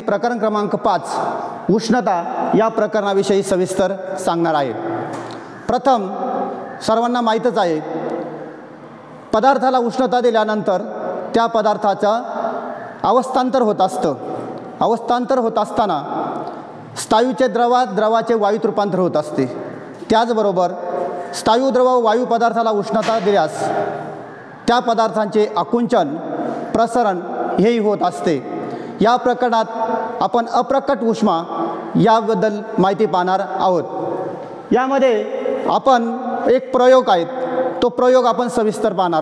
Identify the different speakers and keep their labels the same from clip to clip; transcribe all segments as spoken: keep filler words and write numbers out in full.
Speaker 1: प्रकरण क्रमांक पाच उष्णता या प्रकरणाविषयी सविस्तर सांगणार आहे। प्रथम सर्वांना माहीतच आहे, पदार्थाला उष्णता दिल्यानंतर त्या पदार्थाचा अवस्थांतर होत असतं। अवस्थांतर होत असताना स्थायूचे द्रवात द्रवाचे वायूत रूपांतर होत असते। त्याचबरोबर स्थायू द्रव वायू पदार्थाला उष्णता दिल्यास त्या पदार्थांचे आकुंचन प्रसरण हेही होत असते। या प्रकरणात आपण अप्रकट उष्मा याबद्दल माहिती पाहणार आहोत। यामध्ये आपण एक प्रयोग आहेत, तो प्रयोग आपण सविस्तर पाहणार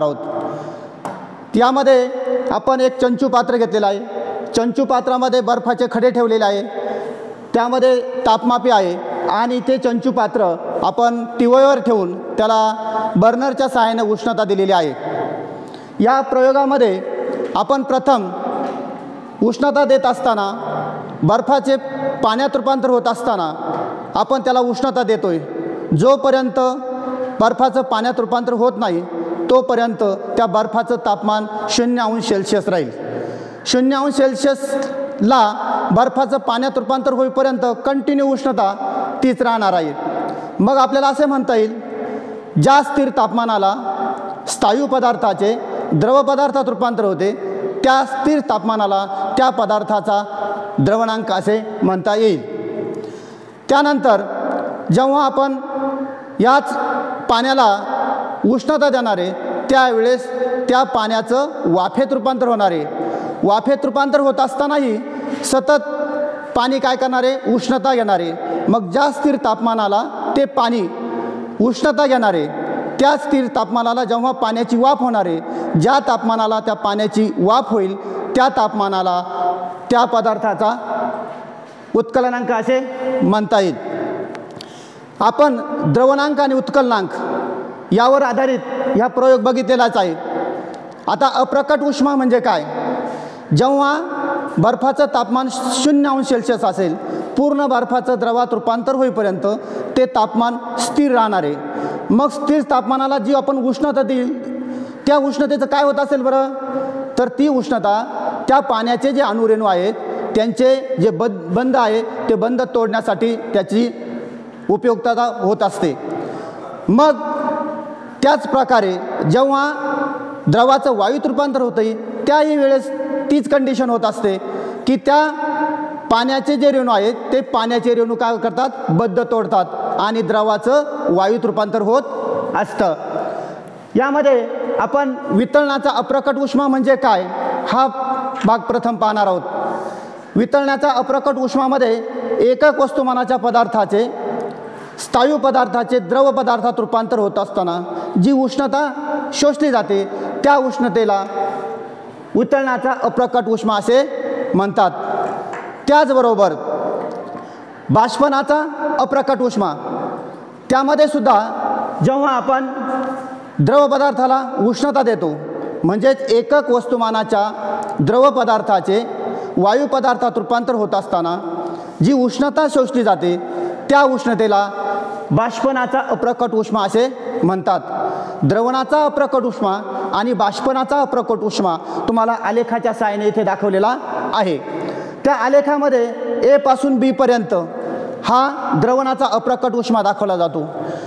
Speaker 1: आहोत। यामध्ये आपण एक चंचू पात्र घेतलेलं आहे। चंचू पात्रामध्ये बर्फाचे खडे ठेवलेले आहे, त्यामध्ये तापमापी आहे आणि ते चंचू पात्र आपण तिवळीवर ठेवून त्याला बर्नरच्या सहाय्याने उष्णता दिलेली आहे। या प्रयोगामध्ये आपण प्रथम उष्णता देत असताना बर्फाचे पाण्यात रूपांतर होत असताना आपण त्याला उष्णता देतोय। जोपर्यंत बर्फाचं पाण्यात रूपांतर होत नाही तोपर्यंत त्या बर्फाचं तापमान शून्य अंश सेल्सिअस राहील। शून्य अंश सेल्सिअसला बर्फाचं पाण्यात रूपांतर होईपर्यंत कंटिन्यू उष्णता तीच राहणार आहे। मग आपल्याला असे म्हणता येईल, ज्या स्थिर तापमानाला स्थायू पदार्थाचे द्रव पदार्थात रूपांतर होते त्या स्थिर तापमानाला त्या पदार्थाचा द्रवणांक असे म्हणता येईल। त्यानंतर जेव्हा आपण याच पाण्याला उष्णता देणार आहे त्यावेळेस त्या पाण्याचं वाफेत रूपांतर होणार आहे। वाफेत रूपांतर होत असतानाही सतत पाणी काय करणार आहे, उष्णता घेणार आहे। मग ज्या स्थिर तापमानाला ते पाणी उष्णता घेणार आहे त्या स्थिर तापमानाला जेव्हा पाण्याची वाफ होणार आहे, ज्या तापमानाला त्या पाण्याची वाफ होईल त्या तापमानाला त्या पदार्थाचा उत्कलनांक असे म्हणता येईल। आपण द्रवणांक आणि उत्कलनांक यावर आधारित हा प्रयोग बघितलेलाच आहे। आता अप्रकट उष्मा म्हणजे काय? जेव्हा बर्फाचं तापमान शून्य अंश सेल्सिअस असेल, पूर्ण बर्फाचं द्रवात रूपांतर होईपर्यंत ते तापमान स्थिर राहणार आहे। मग स्थिर तापमानाला जी आपण उष्णता देईल त्या उष्णतेचं काय होत असेल बरं? तर ती उष्णता त्या पाण्याचे जे अणुरेणू आहेत त्यांचे जे बद बंध आहे ते बंध तोडण्यासाठी त्याची उपयुक्तता होत असते। मग त्याच प्रकारे जेव्हा द्रवाचं वायूत रूपांतर होतं त्याही वेळेस तीच कंडिशन होत असते की त्या पाण्याचे जे रेणू आहेत ते पाण्याचे रेणू काय करतात, बद्ध तोडतात आणि द्रवाचं वायूत रूपांतर होत असतं। यामध्ये आपण वितळणाचा अप्रकट उष्मा म्हणजे काय हा भाग प्रथम पाहणार आहोत। वितळण्याचा अप्रकट उष्मामध्ये एकक वस्तुमानाच्या पदार्थाचे स्थायू पदार्थाचे द्रव पदार्थात रूपांतर होत असताना जी उष्णता शोषली जाते त्या उष्णतेला वितळणाचा अप्रकट उष्मा असे म्हणतात। त्याचबरोबर बाष्पनाचा अप्रकट उष्मा, त्यामध्ये सुद्धा जेव्हा आपण द्रव पदार्थाला उष्णता देतो म्हणजेच एकक वस्तुमानाच्या द्रव पदार्थाचे वायू पदार्थात रूपांतर होत असताना जी उष्णता शोषली जाते त्या उष्णतेला बाष्पनाचा अप्रकट उष्मा असे म्हणतात। द्रवणाचा अप्रकट उष्मा आणि बाष्पनाचा अप्रकट उष्मा तुम्हाला आलेखाच्या सहाय्याने इथे दाखवलेला आहे। त्या आलेखामध्ये ए पासून बी पर्यंत हा द्रवणाचा अप्रकट उष्मा दाखवला जातो।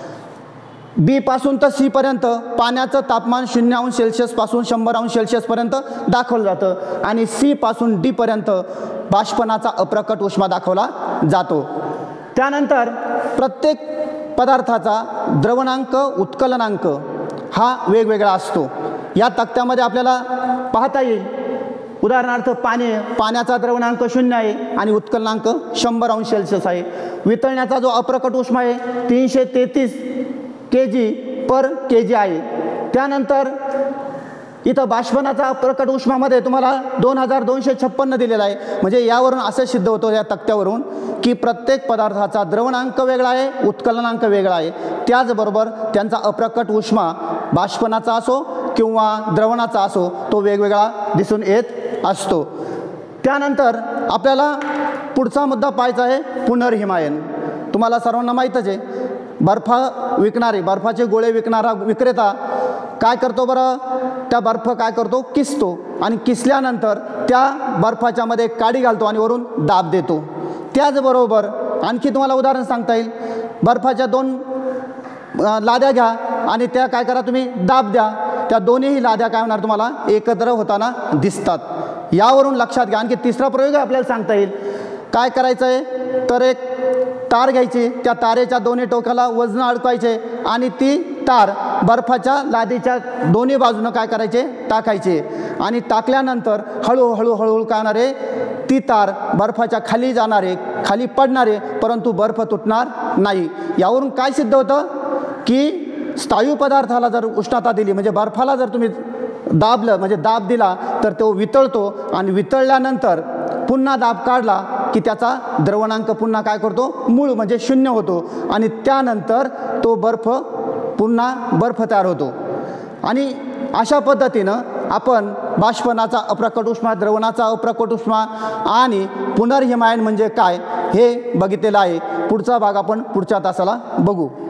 Speaker 1: बी पासून तर सी पर्यंत पाण्याचं तापमान शून्य अंश सेल्सिअस पासून शंभर अंश सेल्सिअस पर्यंत दाखवलं जातं आणि सी पासून डी पर्यंत बाष्पनाचा अप्रकट उष्मा दाखवला जातो। त्यानंतर प्रत्येक पदार्थाचा द्रवणांक उत्कलनांक हा वेगवेगळा असतो। या तक्त्यामध्ये आपल्याला पाहता येईल, उदाहरणार्थ पाणी पाण्याचा द्रवणांक शून्य आहे आणि उत्कलनांक शंभर अंश सेल्सिअस आहे। वितळण्याचा जो अप्रकट उष्मा आहे तीनशे तेहतीस के जी पर के जी आहे। त्यानंतर इथं बाष्पनाचा अप्रकट उष्मामध्ये तुम्हाला दोन हजार दोनशे छप्पन्न दिलेला आहे। म्हणजे यावरून असं सिद्ध होतं या तक्त्यावरून की प्रत्येक पदार्थाचा द्रवणांक वेगळा आहे, उत्कलनांक वेगळा आहे। त्याचबरोबर त्यांचा अप्रकट उष्मा बाष्पनाचा असो किंवा द्रवणाचा असो तो वेगवेगळा दिसून येत असतो। त्यानंतर आपल्याला पुढचा मुद्दा पाहायचा आहे पुनर्हिमायन। तुम्हाला सर्वांना माहीतच आहे, बर्फ विकणारे बर्फाचे गोळे विकणारा विक्रेता काय करतो बरं, त्या बर्फ काय करतो किसतो आणि किसल्यानंतर त्या बर्फाच्यामध्ये काडी घालतो आणि वरून दाब देतो. त्याचबरोबर आणखी तुम्हाला उदाहरण सांगता येईल. बर्फाच्या दोन लाद्या घ्या आणि त्या काय करा तुम्ही दाब द्या, त्या दोन्हीही लाद्या काय होणार तुम्हाला एकत्र होताना दिसतात. यावरून लक्षात घ्या. आणखी तिसरा प्रयोग आपल्याला सांगता येईल. काय करायचं आहे तर एक तार घ्यायची, त्या तारेच्या दोन्ही टोकाला वजन अडकवायचे आणि ती तार बर्फाच्या लादीच्या दोन्ही बाजूनं काय करायचे टाकायचे आणि टाकल्यानंतर हळूहळू हळूहळू काय होणार आहे ती तार बर्फाच्या खाली जाणारे खाली पडणारे परंतु बर्फ तुटणार नाही. यावरून काय सिद्ध होतं की स्थायू पदार्थाला जर उष्णता दिली म्हणजे बर्फाला जर तुम्ही दाबलं म्हणजे दाब दिला तर तो वितळतो आणि वितळल्यानंतर पुन्हा दाब काढला की त्याचा द्रवणांक पुन्हा काय करतो मूळ म्हणजे शून्य होतो आणि त्यानंतर तो बर्फ पुन्हा बर्फ तयार होतो. आणि अशा पद्धतीनं आपण बाष्पनाचा अप्रकट उष्मा, द्रवणाचा अप्रकट उष्मा आणि पुनर्हिमायन म्हणजे काय हे बघितलेलं आहे. पुढचा भाग आपण पुढच्या तासाला बघू.